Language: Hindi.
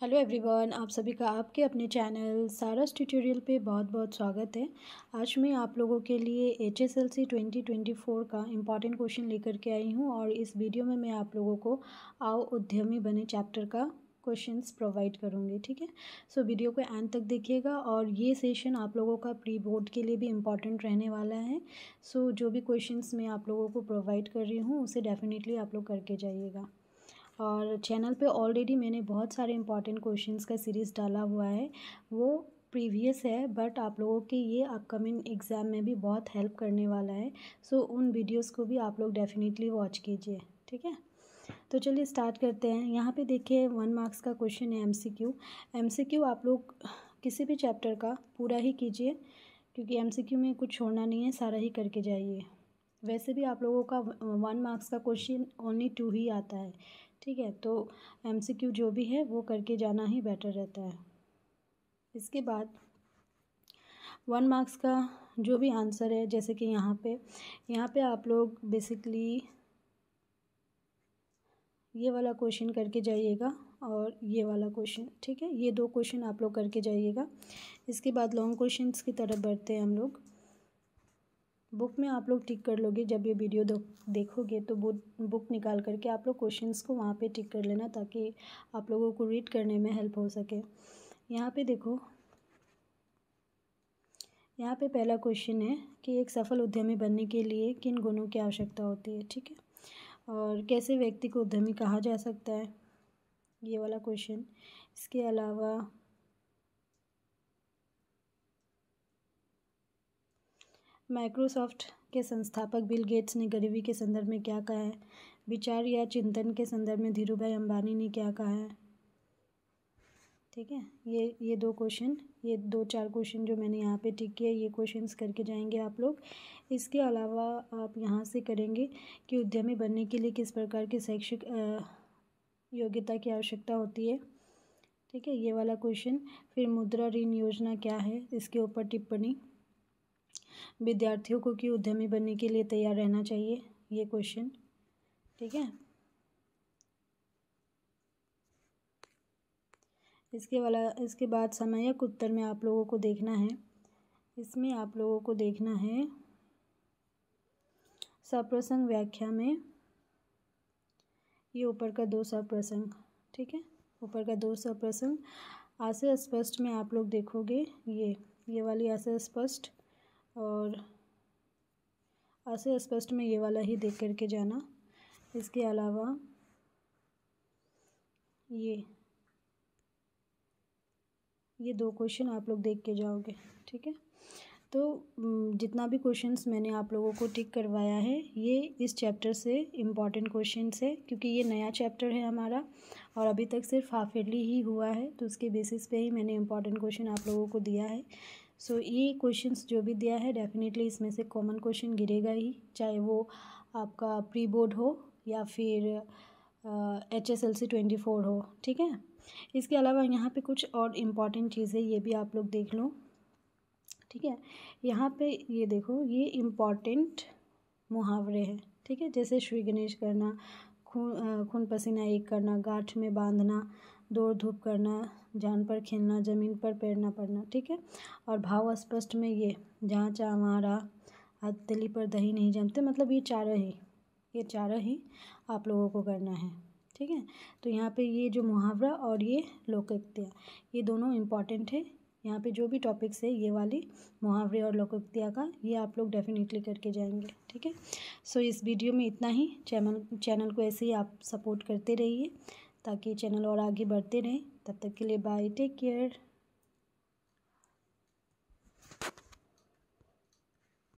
हेलो एवरीवन, आप सभी का आपके अपने चैनल सारास ट्यूटोरियल पे बहुत बहुत स्वागत है। आज मैं आप लोगों के लिए HSLC 2024 का इम्पॉर्टेंट क्वेश्चन लेकर के आई हूँ और इस वीडियो में मैं आप लोगों को आओ उद्यमी बने चैप्टर का क्वेश्चंस प्रोवाइड करूँगी। ठीक है, सो वीडियो को एंड तक देखिएगा और ये सेशन आप लोगों का प्री बोर्ड के लिए भी इम्पॉर्टेंट रहने वाला है। सो जो भी क्वेश्चंस मैं आप लोगों को प्रोवाइड कर रही हूँ उसे डेफिनेटली आप लोग करके जाइएगा। और चैनल पे ऑलरेडी मैंने बहुत सारे इंपॉर्टेंट क्वेश्चंस का सीरीज़ डाला हुआ है, वो प्रीवियस है बट आप लोगों के ये अपकमिंग एग्ज़ाम में भी बहुत हेल्प करने वाला है। सो उन वीडियोस को भी आप लोग डेफिनेटली वॉच कीजिए। ठीक है, तो चलिए स्टार्ट करते हैं। यहाँ पे देखिए 1 मार्क्स का क्वेश्चन है MCQ आप लोग किसी भी चैप्टर का पूरा ही कीजिए क्योंकि MCQ में कुछ छोड़ना नहीं है, सारा ही करके जाइए। वैसे भी आप लोगों का 1 मार्क्स का क्वेश्चन ओनली 2 ही आता है। ठीक है, तो MCQ जो भी है वो करके जाना ही बेटर रहता है। इसके बाद 1 मार्क्स का जो भी आंसर है, जैसे कि यहाँ पे आप लोग बेसिकली ये वाला क्वेश्चन करके जाइएगा और ये वाला क्वेश्चन। ठीक है, ये 2 क्वेश्चन आप लोग करके जाइएगा। इसके बाद लॉन्ग क्वेश्चंस की तरफ बढ़ते हैं हम लोग। बुक में आप लोग टिक कर लोगे, जब ये वीडियो देखोगे तो बुक निकाल करके आप लोग क्वेश्चंस को वहाँ पे टिक कर लेना ताकि आप लोगों को रीड करने में हेल्प हो सके। यहाँ पे देखो, यहाँ पे पहला क्वेश्चन है कि एक सफल उद्यमी बनने के लिए किन गुणों की आवश्यकता होती है। ठीक है, और कैसे व्यक्ति को उद्यमी कहा जा सकता है, ये वाला क्वेश्चन। इसके अलावा माइक्रोसॉफ्ट के संस्थापक बिल गेट्स ने गरीबी के संदर्भ में क्या कहा है। विचार या चिंतन के संदर्भ में धीरूभाई अंबानी ने क्या कहा है। ठीक है, ये 2 क्वेश्चन, ये 2-4 क्वेश्चन जो मैंने यहाँ पे टिक किया, ये क्वेश्चंस करके जाएंगे आप लोग। इसके अलावा आप यहाँ से करेंगे कि उद्यमी बनने के लिए किस प्रकार की शैक्षिक योग्यता की आवश्यकता होती है। ठीक है, ये वाला क्वेश्चन। फिर मुद्रा ऋण योजना क्या है, इसके ऊपर टिप्पणी। विद्यार्थियों को क्यों उद्यमी बनने के लिए तैयार रहना चाहिए, ये क्वेश्चन। ठीक है, इसके बाद समयक उत्तर में आप लोगों को देखना है, इसमें आप लोगों को देखना है सप्रसंग व्याख्या में ये ऊपर का 2 सप्रसंग। ठीक है, ऊपर का 2 सप्रसंग। आशय स्पष्ट में आप लोग देखोगे ये वाली आशय स्पष्ट, और आशय स्पष्ट में ये वाला ही देख करके जाना। इसके अलावा ये 2 क्वेश्चन आप लोग देख के जाओगे। ठीक है, तो जितना भी क्वेश्चंस मैंने आप लोगों को टिक करवाया है ये इस चैप्टर से इम्पॉर्टेंट क्वेश्चंस है, क्योंकि ये नया चैप्टर है हमारा और अभी तक सिर्फ हाफ ईयरली ही हुआ है, तो उसके बेसिस पे ही मैंने इम्पॉर्टेंट क्वेश्चन आप लोगों को दिया है। सो ये क्वेश्चंस जो भी दिया है डेफिनेटली इसमें से कॉमन क्वेश्चन गिरेगा ही, चाहे वो आपका प्री बोर्ड हो या फिर HSLC 24 हो। ठीक है, इसके अलावा यहाँ पे कुछ और इम्पॉर्टेंट चीज़ें ये भी आप लोग देख लो। ठीक है, यहाँ पे ये देखो, ये इम्पॉर्टेंट मुहावरे हैं। ठीक है, जैसे श्री गणेश करना, खून पसीना एक करना, गांठ में बांधना, दौड़ धूप करना, जान पर खेलना, ज़मीन पर पैर न पड़ना। ठीक है, और भाव स्पष्ट में ये जहाँ चाह वहाँ राह, हथेली पर दही नहीं जमते, मतलब ये चारों ही आप लोगों को करना है। ठीक है, तो यहाँ पे ये जो मुहावरा और ये लोकोक्तियाँ, ये दोनों इम्पॉर्टेंट है। यहाँ पे जो भी टॉपिक्स है ये वाली मुहावरे और लोकोक्तियाँ का, ये आप लोग डेफिनेटली करके जाएंगे। ठीक है, सो इस वीडियो में इतना ही। चैनल को ऐसे ही आप सपोर्ट करते रहिए ताकि चैनल और आगे बढ़ते रहें। तब तक के लिए बाय, टेक केयर।